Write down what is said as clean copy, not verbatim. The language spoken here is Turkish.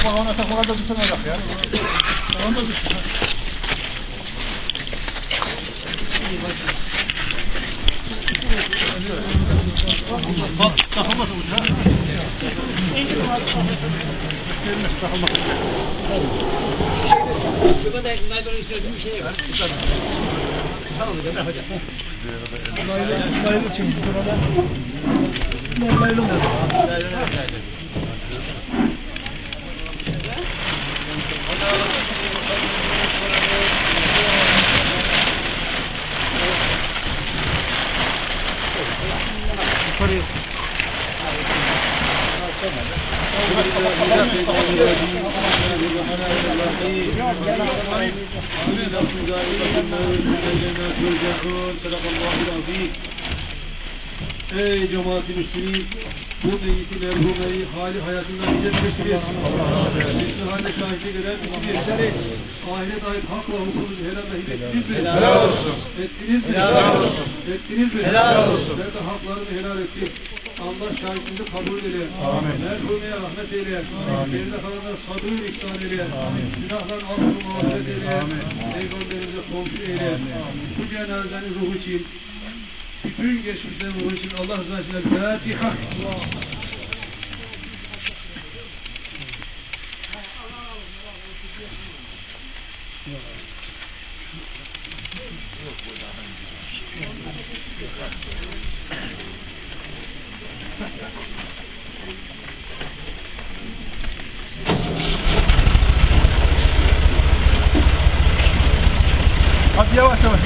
Ona takmalar da bir olacak ya. Onu da düşün. Bak, takılmasın bu ya. Takılmasın. Şurada naylon istediğim bir şey var. Tamam, ne yapacağım? Naylon için burada. Naylon da. Yukarı. Ey cemaat-i müslümin, bu meyyiti merhumeyi hali hayatından bize teşkil etsin. Bizim halde şahitlik eden bizi ahiret ait hak ve hukuku helal ettiniz mi? Helal olsun. Ettiniz mi? Helal olsun. Ettiniz mi? Helal olsun. Ben de haklarını helal ettik. Allah şahitliğini kabul eyle. Amin. Merhumeye rahmet eyle. Geride kalanlara sabır ihsan eyle. Günahların affını mağfiret eyle. Peygamberimize komşu eyle. Bu cenazenin ruhu için, bütün geçmişlerin ruhu için Allah rızası için Fatiha. Hadi yavaş yavaş.